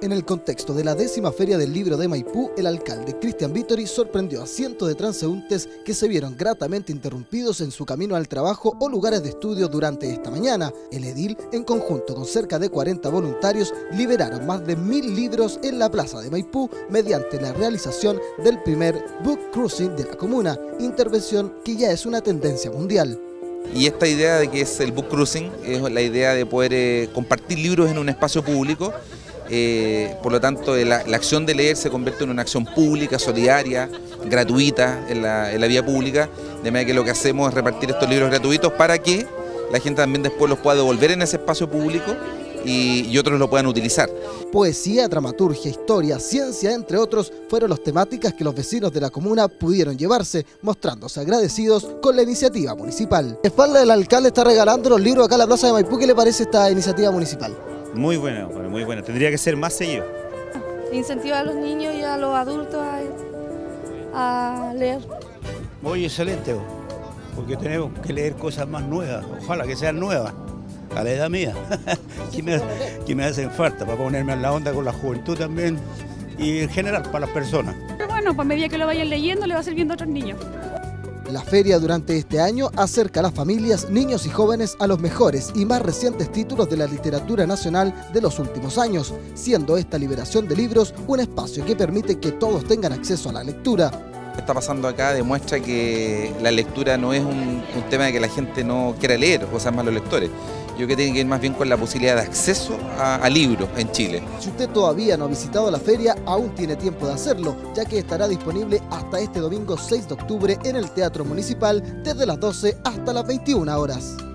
En el contexto de la 10ª Feria del Libro de Maipú, el alcalde Cristian Vittori sorprendió a cientos de transeúntes que se vieron gratamente interrumpidos en su camino al trabajo o lugares de estudio durante esta mañana. El edil, en conjunto con cerca de 40 voluntarios, liberaron más de 1000 libros en la plaza de Maipú mediante la realización del primer Book Cruising de la comuna, intervención que ya es una tendencia mundial. Y esta idea de que es el Book Cruising es la idea de poder compartir libros en un espacio público. Por lo tanto, la acción de leer se convierte en una acción pública, solidaria, gratuita en la vía pública, de manera que lo que hacemos es repartir estos libros gratuitos para que la gente también después los pueda devolver en ese espacio público y otros lo puedan utilizar. Poesía, dramaturgia, historia, ciencia, entre otros, fueron las temáticas que los vecinos de la comuna pudieron llevarse, mostrándose agradecidos con la iniciativa municipal. La espalda del alcalde está regalando los libros acá en la plaza de Maipú. ¿Qué le parece esta iniciativa municipal? Muy buena, muy buena. Tendría que ser más seguido. Incentivar a los niños y a los adultos a leer. Muy excelente, porque tenemos que leer cosas más nuevas, ojalá que sean nuevas, a la edad mía, que me hacen falta para ponerme en la onda con la juventud también y en general para las personas. Bueno, pues a medida que lo vayan leyendo le va sirviendo a otros niños. La feria durante este año acerca a las familias, niños y jóvenes a los mejores y más recientes títulos de la literatura nacional de los últimos años, siendo esta liberación de libros un espacio que permite que todos tengan acceso a la lectura. Lo que está pasando acá demuestra que la lectura no es un tema de que la gente no quiera leer, o sea, más los lectores. Yo creo que tiene que ir más bien con la posibilidad de acceso a libros en Chile. Si usted todavía no ha visitado la feria, aún tiene tiempo de hacerlo, ya que estará disponible hasta este domingo 6 de octubre en el Teatro Municipal desde las 12 hasta las 21 horas.